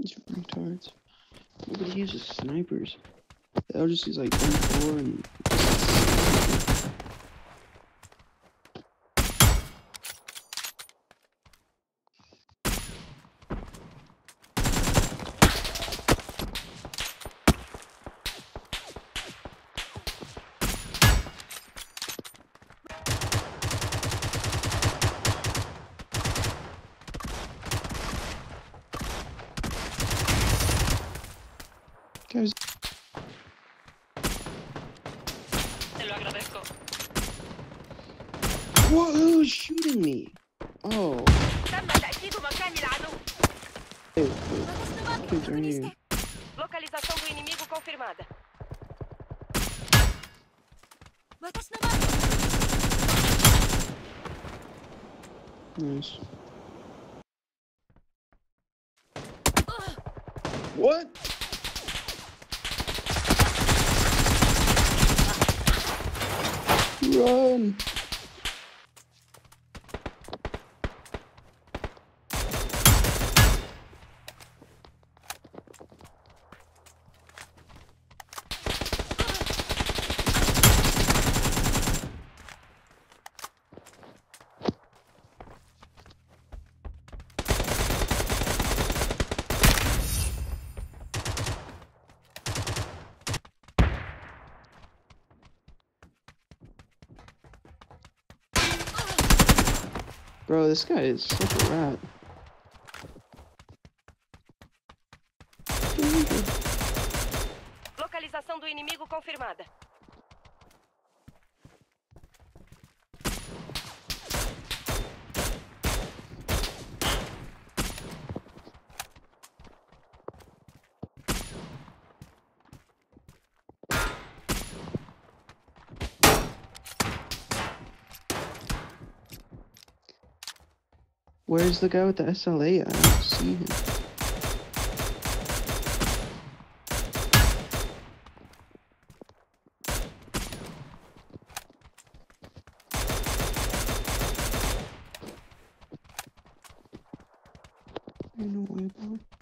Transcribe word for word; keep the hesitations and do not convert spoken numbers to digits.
These retards. Nobody uses snipers. They'll just use like M four and. Guys. What? Who's shooting me? Oh. Hey, kids are here. Localização do inimigo confirmada. Nice. What? Run! Bro, this guy is such a rat. Localização do inimigo confirmada. Where's the guy with the S L A? I don't see him. I don't know why, bro.